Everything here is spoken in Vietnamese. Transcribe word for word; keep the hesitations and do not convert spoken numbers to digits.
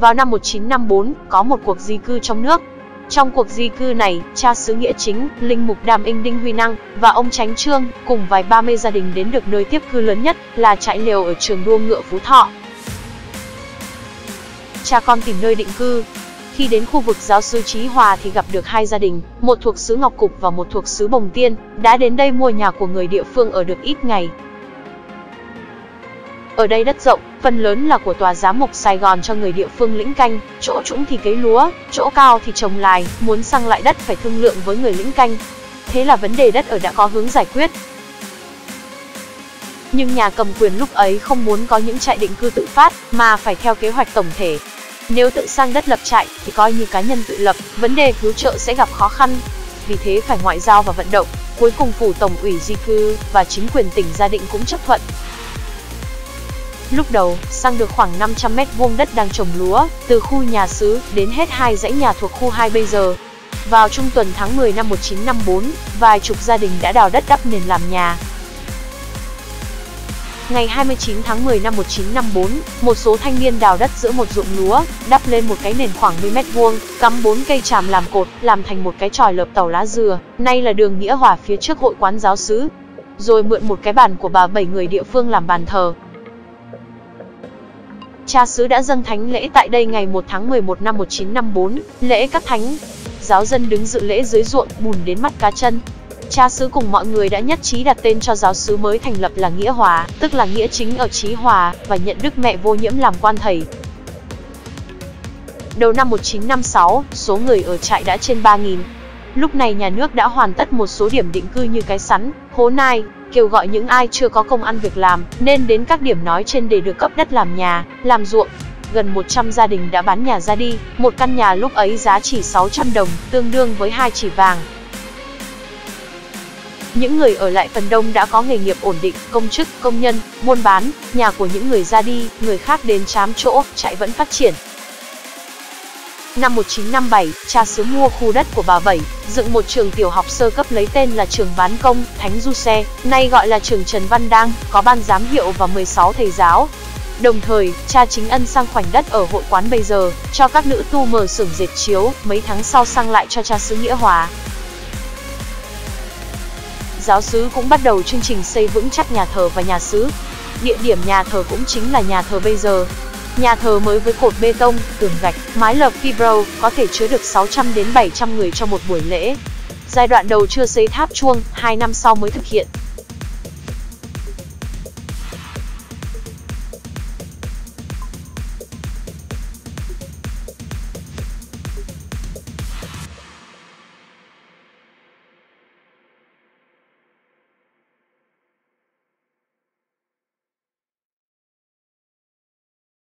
Vào năm một nghìn chín trăm năm mươi tư, có một cuộc di cư trong nước. Trong cuộc di cư này, cha xứ Nghĩa Chính, linh mục Đàm Inh Đinh Huy Năng và ông Chánh Trương cùng vài ba mươi gia đình đến được nơi tiếp cư lớn nhất là trại lều ở trường đua ngựa Phú Thọ. Cha con tìm nơi định cư. Khi đến khu vực giáo xứ Chí Hòa thì gặp được hai gia đình, một thuộc xứ Ngọc Cục và một thuộc xứ Bồng Tiên, đã đến đây mua nhà của người địa phương ở được ít ngày. Ở đây đất rộng, phần lớn là của tòa giám mục Sài Gòn cho người địa phương lĩnh canh, chỗ trũng thì cấy lúa, chỗ cao thì trồng lài, muốn sang lại đất phải thương lượng với người lĩnh canh. Thế là vấn đề đất ở đã có hướng giải quyết. Nhưng nhà cầm quyền lúc ấy không muốn có những trại định cư tự phát, mà phải theo kế hoạch tổng thể. Nếu tự sang đất lập trại thì coi như cá nhân tự lập, vấn đề cứu trợ sẽ gặp khó khăn. Vì thế phải ngoại giao và vận động. Cuối cùng phủ tổng ủy di cư và chính quyền tỉnh Gia Định cũng chấp thuận. Lúc đầu, sang được khoảng năm trăm mét vuông đất đang trồng lúa, từ khu nhà xứ đến hết hai dãy nhà thuộc khu hai bây giờ. Vào trung tuần tháng mười năm một nghìn chín trăm năm mươi tư, vài chục gia đình đã đào đất đắp nền làm nhà. Ngày hai mươi chín tháng mười năm một nghìn chín trăm năm mươi tư, một số thanh niên đào đất giữa một ruộng lúa, đắp lên một cái nền khoảng mười mét vuông, cắm bốn cây tràm làm cột, làm thành một cái chòi lợp tàu lá dừa, nay là đường Nghĩa Hòa phía trước hội quán giáo xứ. Rồi mượn một cái bàn của bà bảy người địa phương làm bàn thờ. Cha xứ đã dâng thánh lễ tại đây ngày một tháng mười một năm một nghìn chín trăm năm mươi tư, lễ cắt thánh. Giáo dân đứng dự lễ dưới ruộng, bùn đến mắt cá chân. Cha xứ cùng mọi người đã nhất trí đặt tên cho giáo xứ mới thành lập là Nghĩa Hòa, tức là Nghĩa Chính ở Chí Hòa, và nhận Đức Mẹ Vô Nhiễm làm quan thầy. Đầu năm một nghìn chín trăm năm mươi sáu, số người ở trại đã trên ba nghìn. Lúc này nhà nước đã hoàn tất một số điểm định cư như Cái Sắn, Hố Nai, kêu gọi những ai chưa có công ăn việc làm, nên đến các điểm nói trên để được cấp đất làm nhà, làm ruộng. Gần một trăm gia đình đã bán nhà ra đi, một căn nhà lúc ấy giá chỉ sáu trăm đồng, tương đương với hai chỉ vàng. Những người ở lại phần đông đã có nghề nghiệp ổn định, công chức, công nhân, buôn bán, nhà của những người ra đi, người khác đến trám chỗ, trại vẫn phát triển. Năm một nghìn chín trăm năm mươi bảy, cha xứ mua khu đất của bà Bảy, dựng một trường tiểu học sơ cấp lấy tên là trường Bán Công, Thánh Du Xe, nay gọi là trường Trần Văn Đang, có ban giám hiệu và mười sáu thầy giáo. Đồng thời, cha Chính Ân sang khoảnh đất ở hội quán bây giờ, cho các nữ tu mở xưởng dệt chiếu, mấy tháng sau sang lại cho cha xứ Nghĩa Hòa. Giáo xứ cũng bắt đầu chương trình xây vững chắc nhà thờ và nhà xứ. Địa điểm nhà thờ cũng chính là nhà thờ bây giờ. Nhà thờ mới với cột bê tông, tường gạch, mái lợp fibro, có thể chứa được sáu trăm đến bảy trăm người cho một buổi lễ. Giai đoạn đầu chưa xây tháp chuông, hai năm sau mới thực hiện.